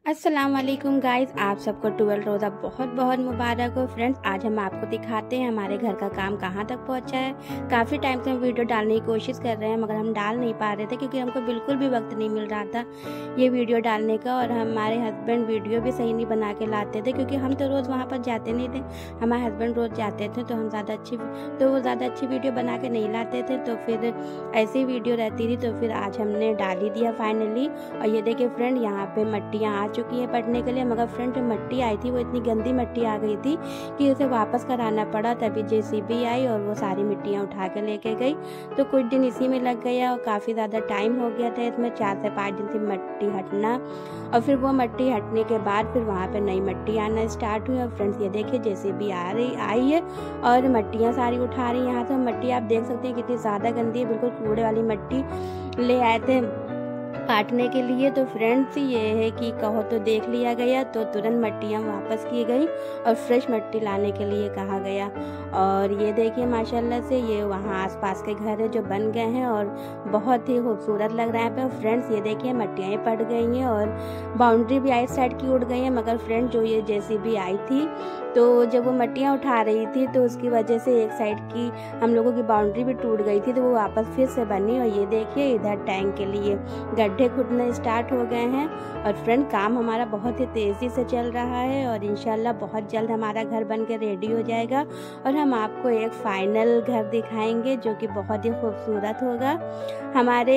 अस्सलाम वालेकुम गाइस, आप सबको 12 रोज़ा बहुत बहुत मुबारक हो। फ्रेंड्स, आज हम आपको दिखाते हैं हमारे घर का काम कहाँ तक पहुँचा है। काफ़ी टाइम से हम वीडियो डालने की कोशिश कर रहे हैं मगर हम डाल नहीं पा रहे थे क्योंकि हमको बिल्कुल भी वक्त नहीं मिल रहा था ये वीडियो डालने का। और हमारे हस्बैंड वीडियो भी सही नहीं बना के लाते थे क्योंकि हम तो रोज़ वहाँ पर जाते नहीं थे, हमारे हस्बैंड रोज़ जाते थे तो वो ज़्यादा अच्छी वीडियो बना के नहीं लाते थे। तो फिर ऐसी वीडियो रहती थी तो फिर आज हमने डाल ही दिया फाइनली। और ये देखिए फ्रेंड, यहाँ पे मट्टियाँ आ चुकी है पड़ने के लिए, मगर फ्रेंड जो मट्टी आई थी वो इतनी गंदी मट्टी आ गई थी कि उसे वापस कराना पड़ा। तभी जेसीबी आई और वो सारी मिट्टियाँ उठा के लेके गई। तो कुछ दिन इसी में लग गया और काफ़ी ज़्यादा टाइम हो गया था इसमें, 4 से 5 दिन से मट्टी हटना। और फिर वो मट्टी हटने के बाद फिर वहाँ पे नई मट्टी आना स्टार्ट हुई। और फ्रेंड्स ये देखिए जेसीबी आई है और मट्टियाँ सारी उठा रही है। यहाँ से मट्टी आप देख सकते हैं कितनी ज़्यादा गंदी है, बिल्कुल कूड़े वाली मट्टी ले आए थे काटने के लिए। तो फ्रेंड्स ये है कि कहो तो देख लिया गया तो तुरंत मट्टियाँ वापस की गई और फ्रेश मट्टी लाने के लिए कहा गया। और ये देखिए माशाल्लाह से ये वहाँ आसपास के घर है जो बन गए हैं और बहुत ही खूबसूरत लग रहा है पे। फ्रेंड्स ये देखिए मट्टियाँ पड़ गई हैं और बाउंड्री भी आइट साइड की उड़ गई है। मगर फ्रेंड जो ये जेसीबी आई थी तो जब वो मट्टियाँ उठा रही थी तो उसकी वजह से एक साइड की हम लोगों की बाउंड्री भी टूट गई थी तो वो वापस फिर से बनी। और ये देखिए इधर टैंक के लिए गड्ढे खुदने स्टार्ट हो गए हैं। और फ्रेंड काम हमारा बहुत ही तेज़ी से चल रहा है और इंशाल्लाह बहुत जल्द हमारा घर बन के रेडी हो जाएगा और हम आपको एक फाइनल घर दिखाएंगे जो कि बहुत ही खूबसूरत होगा। हमारे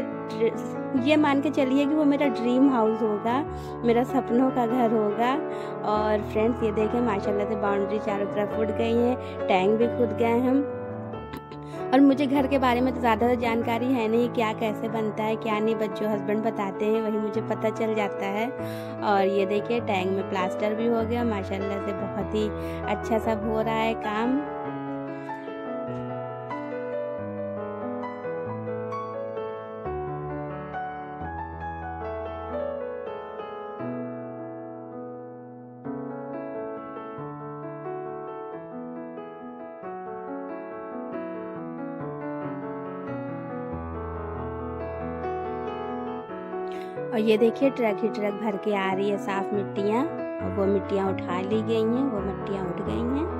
ये मान के चलिए कि वो मेरा ड्रीम हाउस होगा, मेरा सपनों का घर होगा। और फ्रेंड्स ये देखें माशाल्लाह से बाउंड्री चारों तरफ उड़ गई है, टैंक भी खुद गए हम। और मुझे घर के बारे में तो ज़्यादा जानकारी है नहीं, क्या कैसे बनता है क्या नहीं, बस जो हस्बैंड बताते हैं वही मुझे पता चल जाता है। और ये देखिए टैंक में प्लास्टर भी हो गया माशाल्लाह से, बहुत ही अच्छा सब हो रहा है काम। और ये देखिए ट्रक ही ट्रक भर के आ रही है साफ मिट्टियाँ और वो मिट्टियाँ उठा ली गई हैं, वो मिट्टियाँ उठ गई हैं।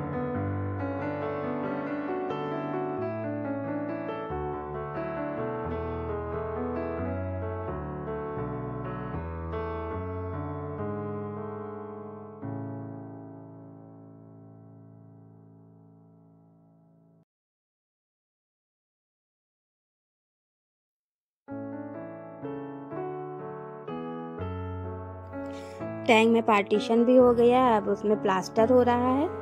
टैंक में पार्टीशन भी हो गया, अब उसमें प्लास्टर हो रहा है।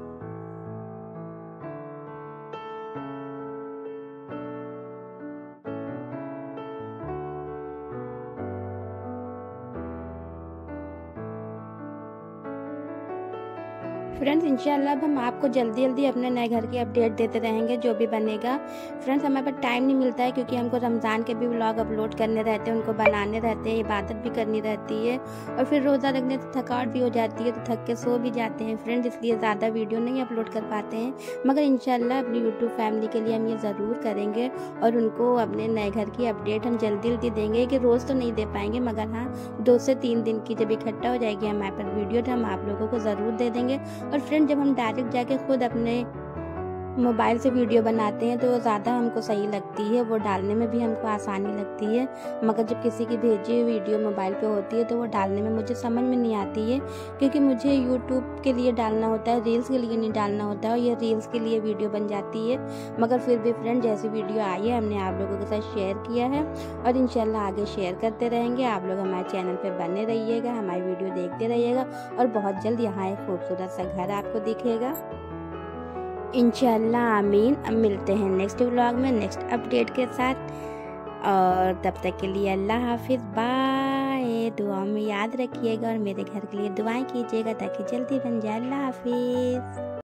फ्रेंड्स इंशाल्लाह अब हम आपको जल्दी जल्दी अपने नए घर की अपडेट देते रहेंगे जो भी बनेगा। फ्रेंड्स हमारे पास टाइम नहीं मिलता है क्योंकि हमको रमज़ान के भी व्लॉग अपलोड करने रहते हैं, उनको बनाने रहते हैं, इबादत भी करनी रहती है और फिर रोज़ा रखने से थकावट भी हो जाती है तो थक के सो भी जाते हैं फ्रेंड्स, इसलिए ज़्यादा वीडियो नहीं अपलोड कर पाते हैं। मगर इंशाल्लाह अपनी यूट्यूब फैमिली के लिए हम ये ज़रूर करेंगे और उनको अपने नए घर की अपडेट हम जल्दी जल्दी देंगे कि रोज़ तो नहीं दे पाएंगे मगर हाँ 2 से 3 दिन की जब इकट्ठा हो जाएगी हमारे पास वीडियो तो हम आप लोगों को ज़रूर दे देंगे। और फ्रेंड जब हम डायरेक्ट जाके खुद अपने मोबाइल से वीडियो बनाते हैं तो वो ज़्यादा हमको सही लगती है, वो डालने में भी हमको आसानी लगती है। मगर जब किसी की भेजी हुई वीडियो मोबाइल पे होती है तो वो डालने में मुझे समझ में नहीं आती है क्योंकि मुझे यूट्यूब के लिए डालना होता है, रील्स के लिए नहीं डालना होता है और ये रील्स के लिए वीडियो बन जाती है। मगर फिर भी फ्रेंड जैसी वीडियो आई है हमने आप लोगों के साथ शेयर किया है और इंशाल्लाह आगे शेयर करते रहेंगे। आप लोग हमारे चैनल पर बने रहिएगा, हमारी वीडियो देखते रहिएगा और बहुत जल्द यहाँ एक खूबसूरत सा घर आपको दिखेगा इंशाल्लाह आमीन। अब मिलते हैं नेक्स्ट व्लॉग में नेक्स्ट अपडेट के साथ और तब तक के लिए अल्लाह हाफिज़, बाय। दुआ में याद रखिएगा और मेरे घर के लिए दुआएं कीजिएगा ताकि जल्दी बन जाए। अल्लाह हाफिज़।